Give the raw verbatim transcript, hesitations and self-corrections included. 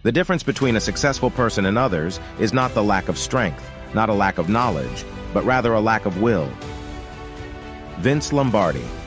The difference between a successful person and others is not the lack of strength, not a lack of knowledge, but rather a lack of will. Vince Lombardi.